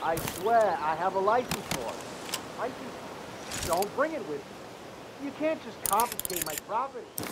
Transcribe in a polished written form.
I swear, I have a license for it. License? Don't bring it with you. You can't just confiscate my property.